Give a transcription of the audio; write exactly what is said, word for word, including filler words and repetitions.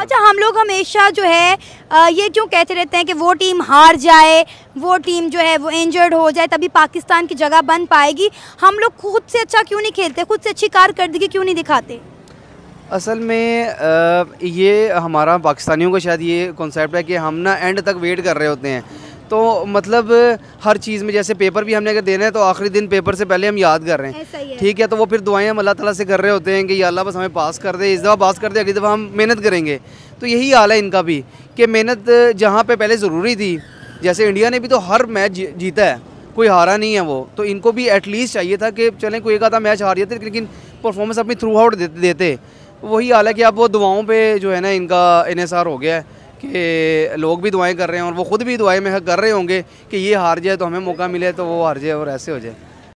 अच्छा, हम लोग हमेशा जो है आ, ये क्यों कहते रहते हैं कि वो टीम हार जाए, वो टीम जो है वो इंजर्ड हो जाए तभी पाकिस्तान की जगह बन पाएगी। हम लोग खुद से अच्छा क्यों नहीं खेलते, खुद से अच्छी कारकर्दगी क्यों नहीं दिखाते? असल में आ, ये हमारा पाकिस्तानियों का शायद ये कॉन्सेप्ट है कि हम ना एंड तक वेट कर रहे होते हैं। तो मतलब हर चीज़ में, जैसे पेपर भी हमने अगर देना है तो आखिरी दिन पेपर से पहले हम याद कर रहे हैं, ठीक है। तो वो फिर दुआएं हम अल्लाह ताला से कर रहे होते हैं कि या अल्लाह बस हमें पास कर दे, इस दफ़ा पास कर दे, अगली दफ़ा हम मेहनत करेंगे। तो यही हाल है इनका भी कि मेहनत जहाँ पे पहले ज़रूरी थी, जैसे इंडिया ने भी तो हर मैच जी, जीता है, कोई हारा नहीं है वो। तो इनको भी एटलीस्ट चाहिए था कि चलें कोई एक आधा मैच हार जाते लेकिन परफॉर्मेंस अपनी थ्रू आउट देते देते वही हाल है कि अब वो दुआओं पे जो है ना इनका इन्हिसार हो गया है कि लोग भी दुआएं कर रहे हैं और वो खुद भी दुआएं में कर रहे होंगे कि ये हार जाए तो हमें मौका मिले, तो वो हार जाए और ऐसे हो जाए।